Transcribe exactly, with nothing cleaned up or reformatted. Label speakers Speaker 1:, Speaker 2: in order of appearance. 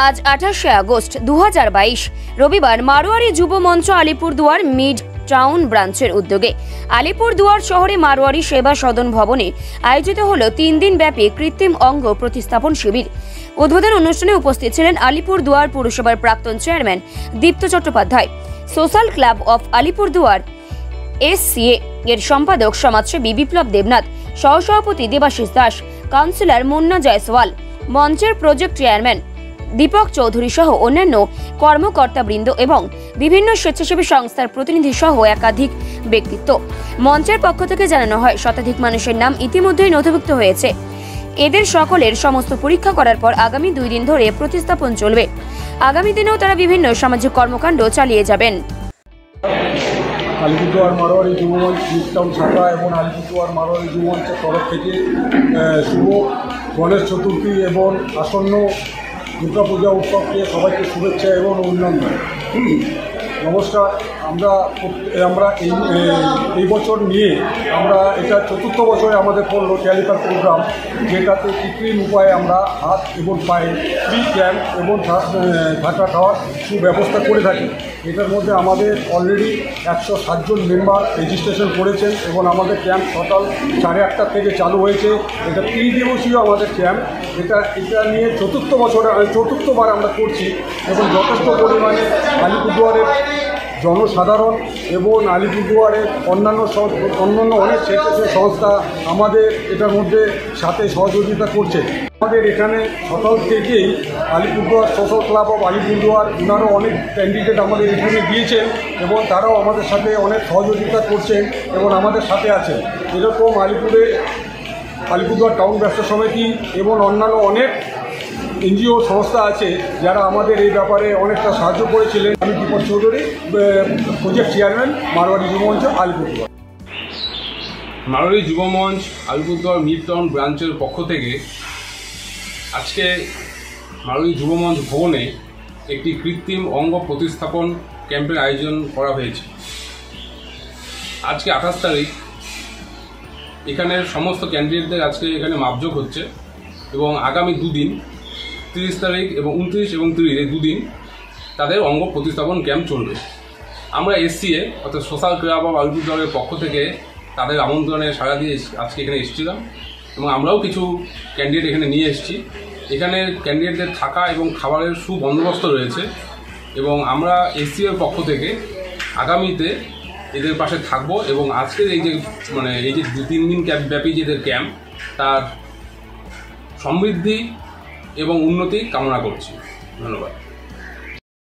Speaker 1: আজ আঠাশে আগস্ট দু হাজার বাইশ রবিবার মারোয়ারি যুব মঞ্চ আলিপুরদুয়ার মিড টাউন ব্রাঞ্চের উদ্যোগে আলিপুরদুয়ার শহরে মারোয়ারি সেবা সদন ভবনে আয়োজিত হলো তিন দিন ব্যাপী কৃত্রিম অঙ্গ প্রতিস্থাপন শিবির। উদ্বোধন অনুষ্ঠানে উপস্থিত ছিলেন আলিপুরদুয়ার পুরসভার প্রাক্তন chairman Dipta Chattopadhyay, social club of Alipurduar SCA এর সম্পাদক সমাজসেবী বিপ্লব দেবনাথ, সহসভাপতি দেবাশিস দাস, কাউন্সিলর মুন্না জয়সওয়াল, মঞ্চের প্রজেক্ট চেয়ারম্যান দীপক চৌধুরী সহ অন্যান্য কর্মকর্তাবৃন্দ এবং বিভিন্ন স্বেচ্ছাসেবী সংস্থার প্রতিনিধি সহ একাধিক ব্যক্তিত্ব। মঞ্চের পক্ষ থেকে জানানো হয়, শতাধিক মানুষের নাম ইতিমধ্যেই নথিভুক্ত হয়েছে। এদের সকলের সমস্ত পরীক্ষা করার পর আগামী দুই দিন ধরে প্রতিস্থাপন চলবে। আগামী দিনেও তারা বিভিন্ন সামাজিক কর্মকাণ্ড চালিয়ে যাবেন।
Speaker 2: আলিপুরদুয়ার মারোয়ারি যুবমঞ্চ মিড টাউন শাখা এবং আলিপুরদুয়ার মারোয়ারি যুবমঞ্চের তরফ থেকে শুভ গণেশ চতুর্থী এবং আসন্ন দুর্গাপূজা উৎসবকে সবাইকে শুভেচ্ছা এবং অভিনন্দন। নমস্কার। আমরা আমরা এই এই বছর নিয়ে আমরা এটা চতুর্থ বছরে আমাদের পড়লো ক্যালিপার প্রোগ্রাম, যেটাতে কৃত্রিম উপায়ে আমরা হাত এবং পায়ে ফ্রি ক্যাম্প এবং থাকা খাওয়ার সুব্যবস্থা করে থাকি। এটার মধ্যে আমাদের অলরেডি একশো সাতজন মেম্বার রেজিস্ট্রেশন করেছেন এবং আমাদের ক্যাম্প সকাল সাড়ে আটটা থেকে চালু হয়েছে। এটা ত্রিদিবসীয় আমাদের ক্যাম্প। এটা এটা নিয়ে চতুর্থ বছরে চতুর্থবার আমরা করছি এবং যথেষ্ট পরিমাণে আলিপুরদুয়ারের জনসাধারণ এবং আলিপুরদুয়ারের অন্যান্য অন্যান্য অনেক স্বেচ্ছাসেবী সংস্থা আমাদের এটার মধ্যে সাথে সহযোগিতা করছে। আমাদের এখানে সকাল থেকেই Alipurduar social club of Alipurduar ওনারও অনেক ক্যান্ডিডেট আমাদের এখানে দিয়েছেন এবং তারাও আমাদের সাথে অনেক সহযোগিতা করছেন এবং আমাদের সাথে আছেন। এরকম আলিপুরে আলিপুরদুয়ার টাউন ব্যবসা সমিতি এবং অন্যান্য অনেক এনজিও সংস্থা আছে যারা আমাদের এই ব্যাপারে অনেকটা সাহায্য করেছিলেন। আমি Dipak Chowdhury, project chairman, Marwari Yuva Manch Alipurduar.
Speaker 3: Marwari Yuva Manch Alipurduar mid town ব্রাঞ্চের পক্ষ থেকে আজকে মারোয়ারি যুবমঞ্চ ভবনে একটি কৃত্রিম অঙ্গ প্রতিস্থাপন ক্যাম্পের আয়োজন করা হয়েছে। আজকে আঠাশ তারিখ এখানের সমস্ত ক্যান্ডিডেটদের আজকে এখানে মাপযোগ হচ্ছে এবং আগামী দুদিন তিরিশ তারিখ এবং উনত্রিশ এবং তিরিশ এই দুদিন তাদের অঙ্গ প্রতিস্থাপন ক্যাম্প চলবে। আমরা এসসিএ অর্থাৎ সোশ্যাল ক্লাব অফ আলিপুরদুয়ারের পক্ষ থেকে তাদের আমন্ত্রণে সাড়া দিয়ে আজকে এখানে এসেছিলাম এবং আমরাও কিছু ক্যান্ডিডেট এখানে নিয়ে এসেছি। এখানে ক্যান্ডিডেটদের থাকা এবং খাবারের সুবন্দোবস্ত রয়েছে এবং আমরা এসসিএর পক্ষ থেকে আগামীতে এদের পাশে থাকবো এবং আজকের এই যে মানে এই যে দু তিন দিন ক্যাম্প ব্যাপী যে এদের ক্যাম্প তার সমৃদ্ধি এবং উন্নতি কামনা করছি। ধন্যবাদ।